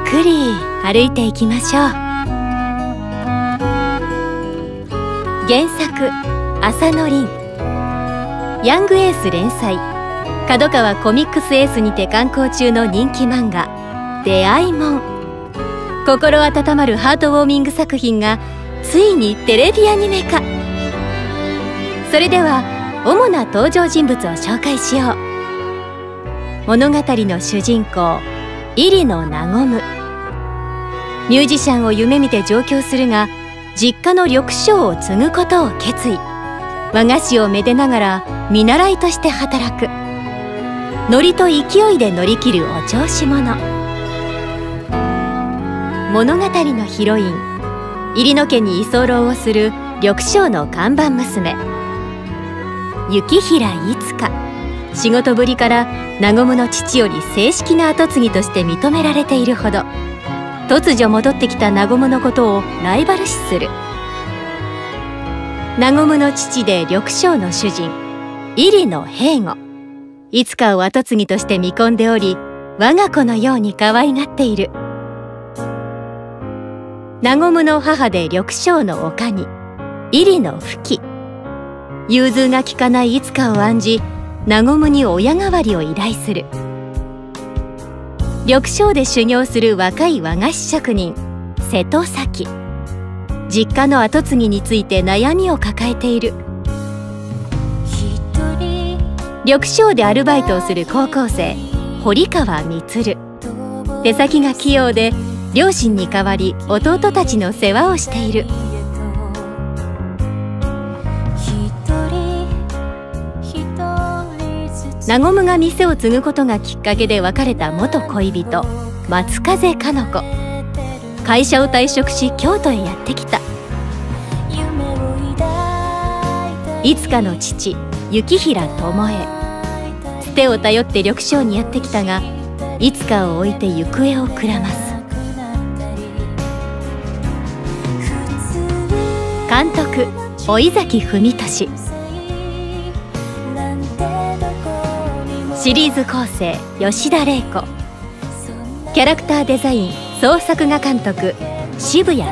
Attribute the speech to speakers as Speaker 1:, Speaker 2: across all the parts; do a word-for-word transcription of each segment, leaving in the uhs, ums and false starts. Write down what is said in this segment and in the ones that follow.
Speaker 1: くり歩いていきましょう。原作浅野凛、ヤングエース連載、角川コミックスエースにて刊行中の人気漫画「出会いもん」。心温まるハートウォーミング作品がついにテレビアニメ化。それでは主な登場人物を紹介しよう。物語の主人公入野なごむ。ミュージシャンを夢見て上京するが、実家の緑商を継ぐことを決意。和菓子をめでながら見習いとして働く。ノリと勢いで乗り切るお調子者。物語のヒロイン、入野家に居候をする緑商の看板娘雪平いつか。仕事ぶりからなごむの父より正式な跡継ぎとして認められているほど、突如戻ってきたなごむのことをライバル視する。なごむの父で緑商の主人入野平吾。いつかを跡継ぎとして見込んでおり、我が子のように可愛がっている。なごむの母で緑商の女将入野ふき。融通が利かないいつかを案じ、なごむに親代わりを依頼する。緑商で修行する若い和菓子職人瀬戸咲。実家の跡継ぎについて悩みを抱えている。緑商でアルバイトをする高校生堀川充。手先が器用で両親に代わり弟たちの世話をしている。なごむが店を継ぐことがきっかけで別れた元恋人松風かの子。会社を退職し京都へやってきた。いつかの父雪平智恵。つてを頼って緑商にやってきたが、いつかを置いて行方をくらます。監督尾崎文俊。シリーズ構成吉田玲子。キャラクターデザイン総作画監督渋谷栄。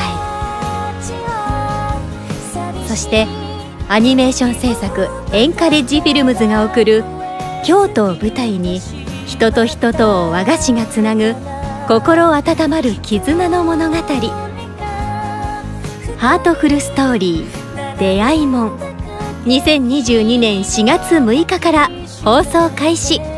Speaker 1: そしてアニメーション制作エンカレッジフィルムズが送る京都を舞台に人と人とを和菓子がつなぐ心温まる絆の物語。ハートフルストーリー出会いもん。にせんにじゅうにねんしがつむいかから放送開始。